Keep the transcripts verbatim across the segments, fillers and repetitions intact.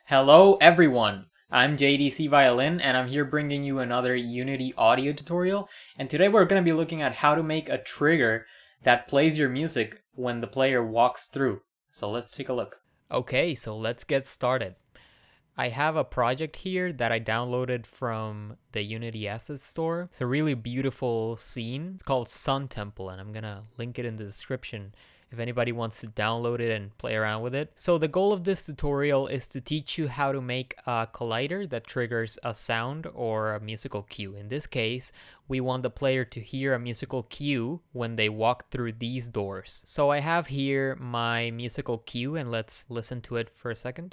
Hello everyone, I'm jdcviolin and I'm here bringing you another Unity audio tutorial, and today we're going to be looking at how to make a trigger that plays your music when the player walks through. So let's take a look. Okay, so let's get started. I have a project here that I downloaded from the Unity Assets store. It's a really beautiful scene. It's called Sun Temple, and I'm gonna link it in the description if anybody wants to download it and play around with it. So the goal of this tutorial is to teach you how to make a collider that triggers a sound or a musical cue. In this case, we want the player to hear a musical cue when they walk through these doors. So I have here my musical cue, and let's listen to it for a second.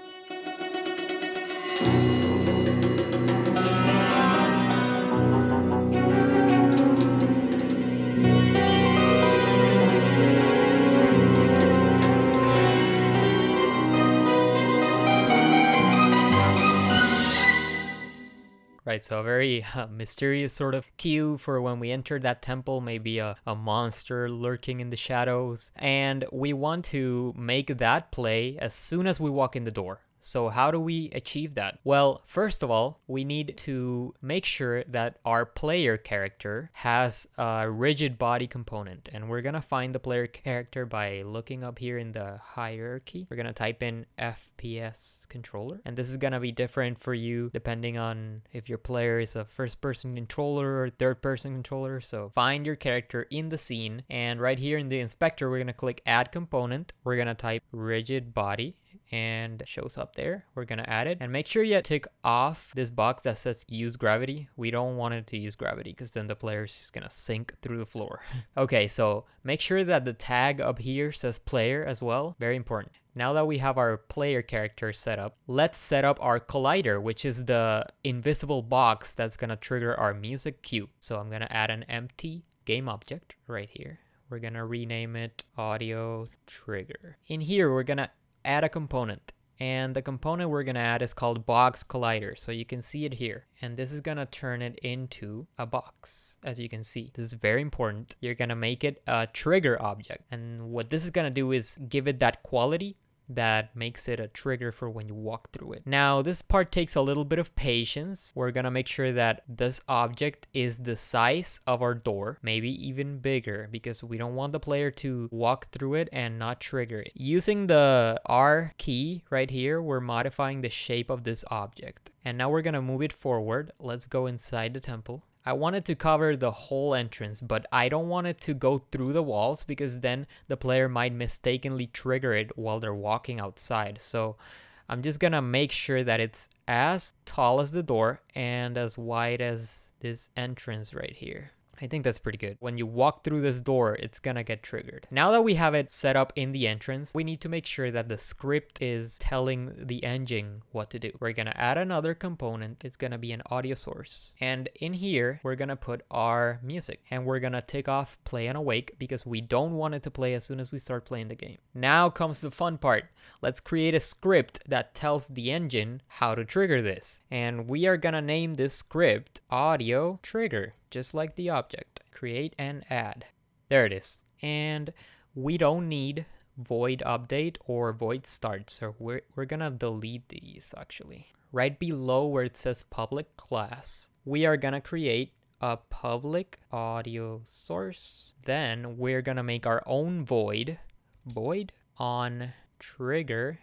Right, so a very uh, mysterious sort of cue for when we enter that temple, maybe a, a monster lurking in the shadows. And we want to make that play as soon as we walk in the door. So how do we achieve that? Well, first of all, we need to make sure that our player character has a rigid body component. And we're gonna find the player character by looking up here in the hierarchy. We're gonna type in F P S controller. And this is gonna be different for you depending on if your player is a first person controller or third person controller. So find your character in the scene. And right here in the inspector, we're gonna click add component. We're gonna type rigid body, and it shows up there. We're gonna add it, and make sure you tick off this box that says use gravity. We don't want it to use gravity because then the player is just gonna sink through the floor. Okay, so make sure that the tag up here says player as well. Very important. Now that we have our player character set up, let's set up our collider, which is the invisible box that's gonna trigger our music cue. So I'm gonna add an empty game object right here. We're gonna rename it audio trigger. In here, we're gonna add a component, and the component we're gonna add is called box collider. So you can see it here, and this is gonna turn it into a box. As you can see, this is very important. You're gonna make it a trigger object, and what this is gonna do is give it that quality that makes it a trigger for when you walk through it. Now, this part takes a little bit of patience. We're gonna make sure that this object is the size of our door, maybe even bigger, because we don't want the player to walk through it and not trigger it. Using the R key right here, we're modifying the shape of this object. And now we're gonna move it forward. Let's go inside the temple. I want it to cover the whole entrance, but I don't want it to go through the walls because then the player might mistakenly trigger it while they're walking outside. So I'm just gonna make sure that it's as tall as the door and as wide as this entrance right here. I think that's pretty good. When you walk through this door, it's gonna get triggered. Now that we have it set up in the entrance, we need to make sure that the script is telling the engine what to do. We're gonna add another component. It's gonna be an audio source. And in here, we're gonna put our music. And we're gonna tick off play and awake because we don't want it to play as soon as we start playing the game. Now comes the fun part. Let's create a script that tells the engine how to trigger this. And we are gonna name this script audio trigger, just like the object. Create and add. There it is. And we don't need void update or void start, so we're, we're gonna delete these actually. Right below where it says public class, we are gonna create a public audio source. Then we're gonna make our own void, void on trigger,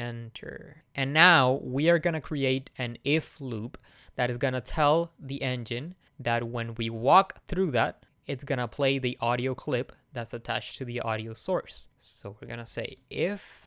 enter. And now we are gonna create an if loop that is gonna tell the engine that when we walk through that, it's gonna play the audio clip that's attached to the audio source. So we're gonna say if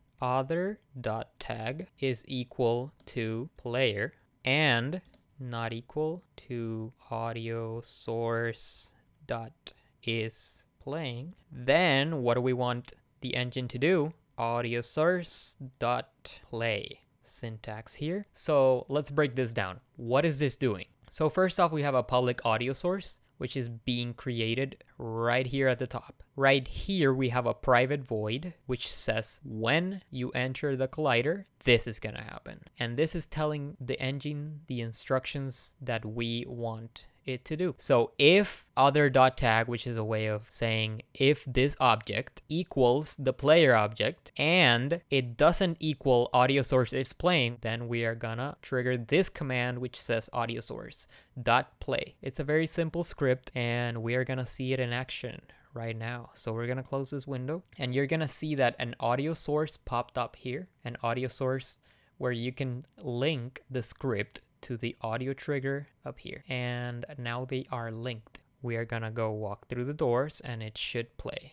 other.tag is equal to player and not equal to audio source dot is playing, then what do we want the engine to do? Audio source dot play. Syntax here. So let's break this down. What is this doing? So first off, we have a public audio source, which is being created right here at the top. Right here, we have a private void, which says when you enter the collider, this is gonna happen. And this is telling the engine the instructions that we want it to do. So if other.tag, which is a way of saying if this object equals the player object and it doesn't equal audio source is playing, then we are gonna trigger this command which says audio source dot play. It's a very simple script and we are gonna see it in action right now. So we're gonna close this window and you're gonna see that an audio source popped up here, an audio source where you can link the script to the audio trigger up here. And now they are linked. We are gonna go walk through the doors and it should play.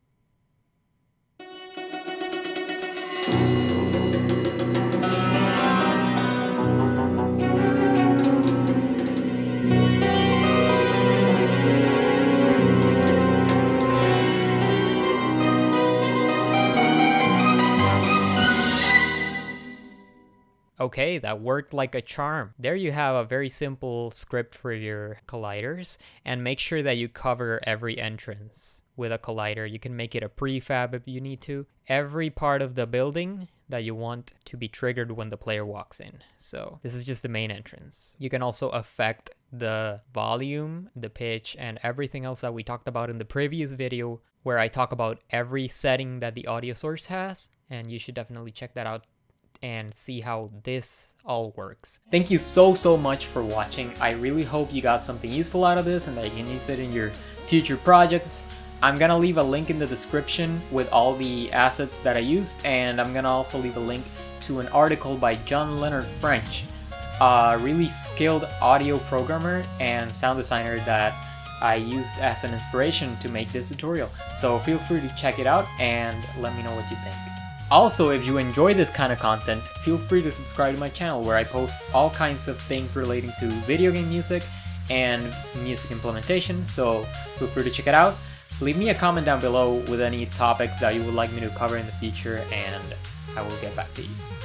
Okay, that worked like a charm. There you have a very simple script for your colliders, and make sure that you cover every entrance with a collider. You can make it a prefab if you need to. Every part of the building that you want to be triggered when the player walks in. So this is just the main entrance. You can also affect the volume, the pitch, and everything else that we talked about in the previous video where I talk about every setting that the audio source has, and you should definitely check that out and see how this all works. Thank you so, so much for watching. I really hope you got something useful out of this and that you can use it in your future projects. I'm gonna leave a link in the description with all the assets that I used, and I'm gonna also leave a link to an article by John Leonard French, a really skilled audio programmer and sound designer that I used as an inspiration to make this tutorial. So feel free to check it out and let me know what you think. Also, if you enjoy this kind of content, feel free to subscribe to my channel where I post all kinds of things relating to video game music and music implementation, so feel free to check it out. Leave me a comment down below with any topics that you would like me to cover in the future, and I will get back to you.